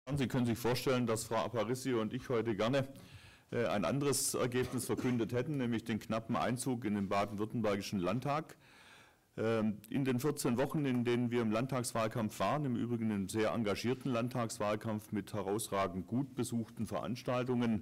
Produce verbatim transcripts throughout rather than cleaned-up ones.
Sie können sich vorstellen, dass Frau Aparicio und ich heute gerne ein anderes Ergebnis verkündet hätten, nämlich den knappen Einzug in den baden-württembergischen Landtag. In den vierzehn Wochen, in denen wir im Landtagswahlkampf waren, im Übrigen einen sehr engagierten Landtagswahlkampf mit herausragend gut besuchten Veranstaltungen,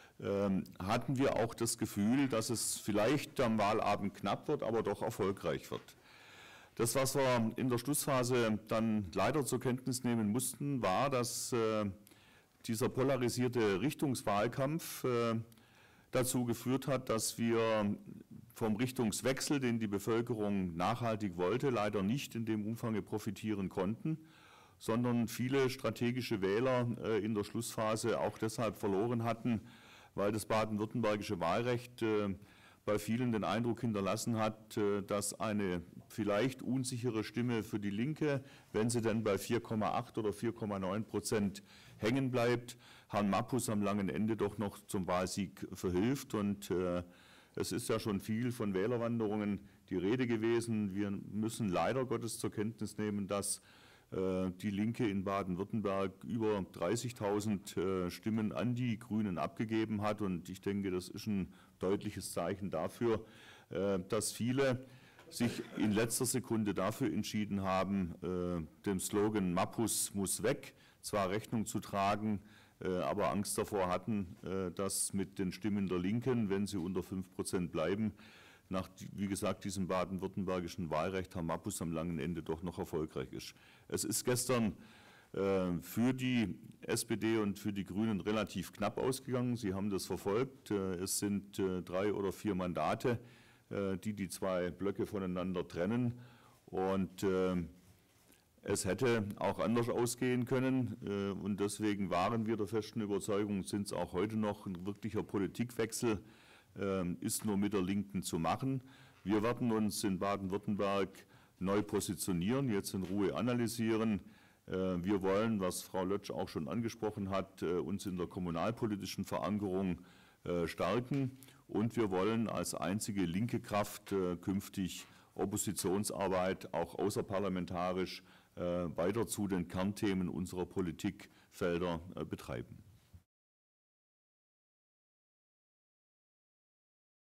hatten wir auch das Gefühl, dass es vielleicht am Wahlabend knapp wird, aber doch erfolgreich wird. Das, was wir in der Schlussphase dann leider zur Kenntnis nehmen mussten, war, dass äh, dieser polarisierte Richtungswahlkampf äh, dazu geführt hat, dass wir vom Richtungswechsel, den die Bevölkerung nachhaltig wollte, leider nicht in dem Umfang profitieren konnten, sondern viele strategische Wähler äh, in der Schlussphase auch deshalb verloren hatten, weil das baden-württembergische Wahlrecht äh, bei vielen den Eindruck hinterlassen hat, dass eine vielleicht unsichere Stimme für die Linke, wenn sie dann bei vier Komma acht oder vier Komma neun Prozent hängen bleibt, Herrn Mappus am langen Ende doch noch zum Wahlsieg verhilft. Und äh, es ist ja schon viel von Wählerwanderungen die Rede gewesen. Wir müssen leider Gottes zur Kenntnis nehmen, dass äh, die Linke in Baden-Württemberg über dreißigtausend äh, Stimmen an die Grünen abgegeben hat. Und ich denke, das ist ein deutliches Zeichen dafür, äh, dass viele sich in letzter Sekunde dafür entschieden haben, äh, dem Slogan Mappus muss weg zwar Rechnung zu tragen, äh, aber Angst davor hatten, äh, dass mit den Stimmen der Linken, wenn sie unter fünf Prozent bleiben, nach, wie gesagt, diesem baden-württembergischen Wahlrecht Herr Mappus am langen Ende doch noch erfolgreich ist. Es ist gestern äh, für die S P D und für die Grünen relativ knapp ausgegangen. Sie haben das verfolgt. Äh, es sind äh, drei oder vier Mandate, äh, die die zwei Blöcke voneinander trennen. Und äh, es hätte auch anders ausgehen können. Äh, und deswegen waren wir der festen Überzeugung, sind es auch heute noch, ein wirklicher Politikwechsel ist nur mit der Linken zu machen. Wir werden uns in Baden-Württemberg neu positionieren, jetzt in Ruhe analysieren. Wir wollen, was Frau Lötsch auch schon angesprochen hat, uns in der kommunalpolitischen Verankerung stärken. Und wir wollen als einzige linke Kraft künftig Oppositionsarbeit auch außerparlamentarisch weiter zu den Kernthemen unserer Politikfelder betreiben.